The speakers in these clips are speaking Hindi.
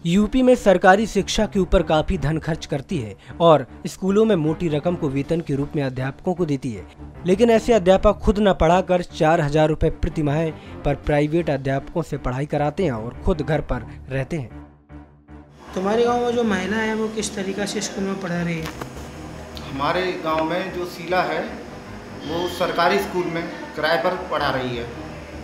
यूपी में सरकारी शिक्षा के ऊपर काफी धन खर्च करती है और स्कूलों में मोटी रकम को वेतन के रूप में अध्यापकों को देती है, लेकिन ऐसे अध्यापक खुद न पढ़ाकर 4,000 रुपए प्रति माह पर प्राइवेट अध्यापकों से पढ़ाई कराते हैं और खुद घर पर रहते हैं। तुम्हारे गांव में जो महिला है वो किस तरीका से स्कूल में पढ़ा रही है? हमारे गांव में जो शीला है वो सरकारी स्कूल में किराए पर पढ़ा रही है।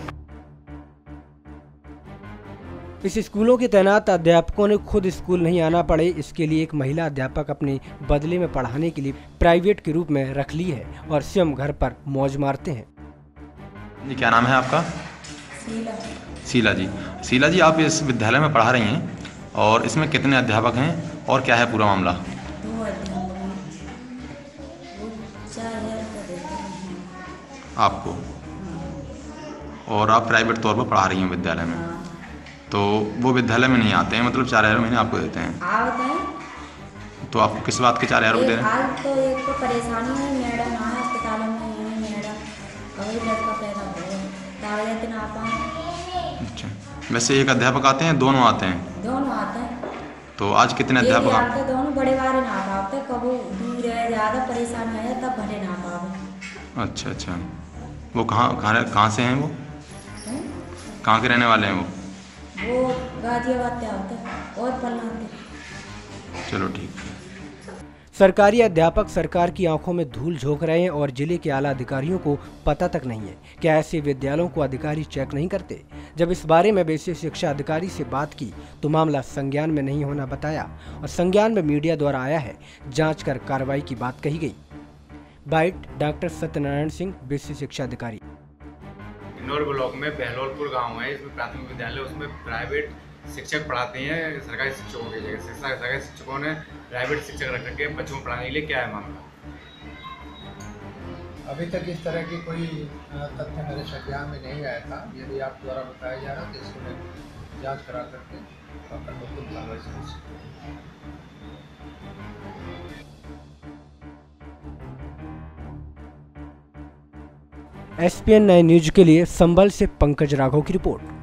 इस स्कूलों के तैनात अध्यापकों ने खुद स्कूल नहीं आना पड़े, इसके लिए एक महिला अध्यापक अपने बदले में पढ़ाने के लिए प्राइवेट के रूप में रख ली है और स्वयं घर पर मौज मारते हैं। जी, क्या नाम है आपका? शीला। शीला जी। शीला जी, आप इस विद्यालय में पढ़ा रही हैं और इसमें कितने अध्यापक हैं और क्या है पूरा मामला? 2 अध्यापक हैं, वो 4,000 रुपये देते हैं आपको, और आप प्राइवेट तौर पर पढ़ा रही हैं विद्यालय में। तो वो विद्यालय में नहीं आते हैं, मतलब 4,000 महीने आपको देते हैं? आते हैं। तो आपको किस बात के 4,000 रुपये दे रहे हैं? आज तो एक तो परेशानी है, मैडम ना है अस्पतालों में, यही मैडम अभी लड़का पैदा हो गया, ताज़ा दिन आ पाए। अच्छा, वैसे एक अध्यापक आते हैं, दोनों आते हैं? दोनों आते हैं। तो आज कितने अध्यापक आते? दोनों बड़े बारे ना पाते, कभी दूर है, ज़्यादा परेशानी है तब भले ना पावे। अच्छा, वो कहाँ से हैं? वो कहाँ के रहने वाले हैं? वो गाजियाबाद से आते हैं और पलनाते। चलो ठीक। सरकारी अध्यापक सरकार की आंखों में धूल झोंक रहे हैं और जिले के आला अधिकारियों को पता तक नहीं है। क्या ऐसे विद्यालयों को अधिकारी चेक नहीं करते? जब इस बारे में बेसिक शिक्षा अधिकारी से बात की तो मामला संज्ञान में नहीं होना बताया और संज्ञान में मीडिया द्वारा आया है, जांच कर कार्रवाई की बात कही गई। Bite doctor Satyanarayan Singh, basic शिक्षा अधिकारी। इंदौर ब्लॉक में बहलोलपुर गांव है, इसमें प्राथमिक विद्यालय, उसमें प्राइवेट शिक्षक पढ़ाते हैं सरकारी शिक्षकों की जगह। सरकारी शिक्षकों ने प्राइवेट शिक्षक रख के बच्चों को पढ़ाने के लिए, क्या है मामला? अभी तक इस तरह की कोई तथ्य मेरे संज्ञान में नहीं आया था। यदि आप द्वारा बताया जा रहा है तो इसको मैं जाँच करा करके कार्रवाई कर सकते हैं। SPN 9 न्यूज के लिए संभल से पंकज राघव की रिपोर्ट।